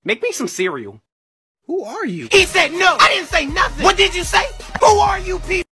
Make me some cereal. Who are you? He said no! I didn't say nothing! What did you say? Who are you people?